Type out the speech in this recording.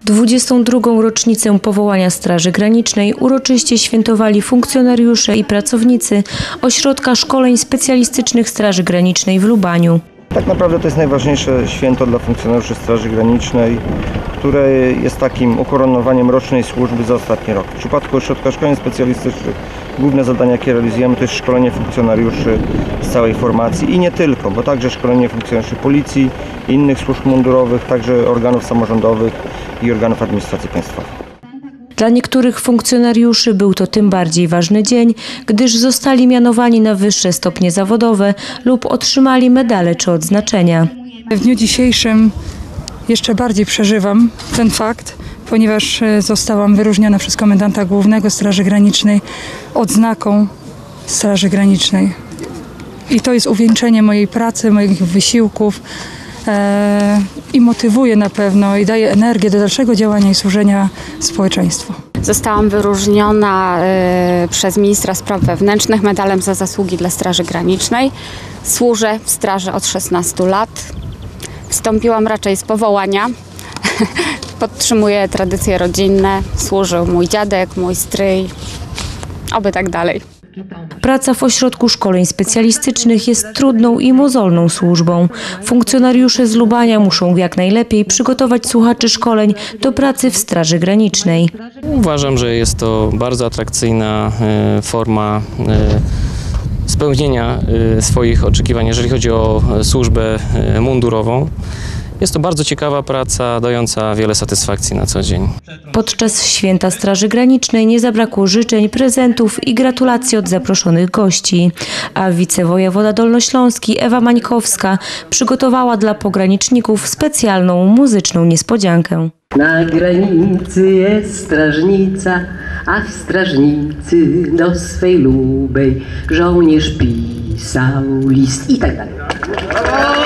22. rocznicę powołania Straży Granicznej uroczyście świętowali funkcjonariusze i pracownicy Ośrodka Szkoleń Specjalistycznych Straży Granicznej w Lubaniu. Tak naprawdę to jest najważniejsze święto dla funkcjonariuszy Straży Granicznej, które jest takim ukoronowaniem rocznej służby za ostatni rok. W przypadku Ośrodka Szkoleń Specjalistycznych główne zadania, jakie realizujemy, to jest szkolenie funkcjonariuszy z całej formacji i nie tylko, bo także szkolenie funkcjonariuszy policji, innych służb mundurowych, także organów samorządowych i organów administracji państwowej. Dla niektórych funkcjonariuszy był to tym bardziej ważny dzień, gdyż zostali mianowani na wyższe stopnie zawodowe lub otrzymali medale czy odznaczenia. W dniu dzisiejszym jeszcze bardziej przeżywam ten fakt, ponieważ zostałam wyróżniona przez komendanta głównego Straży Granicznej odznaką Straży Granicznej. I to jest uwieńczenie mojej pracy, moich wysiłków i motywuje na pewno i daje energię do dalszego działania i służenia społeczeństwu. Zostałam wyróżniona przez ministra spraw wewnętrznych medalem za zasługi dla Straży Granicznej. Służę w straży od 16 lat. Wstąpiłam raczej z powołania. Podtrzymuję tradycje rodzinne. Służył mój dziadek, mój stryj. Oby tak dalej. Praca w Ośrodku Szkoleń Specjalistycznych jest trudną i mozolną służbą. Funkcjonariusze z Lubania muszą jak najlepiej przygotować słuchaczy szkoleń do pracy w Straży Granicznej. Uważam, że jest to bardzo atrakcyjna forma spełnienia swoich oczekiwań, jeżeli chodzi o służbę mundurową. Jest to bardzo ciekawa praca, dająca wiele satysfakcji na co dzień. Podczas Święta Straży Granicznej nie zabrakło życzeń, prezentów i gratulacji od zaproszonych gości. A wicewojewoda dolnośląski Ewa Mańkowska przygotowała dla pograniczników specjalną muzyczną niespodziankę. Na granicy jest strażnica, a w strażnicy do swej lubej żołnierz pisał list i tak dalej.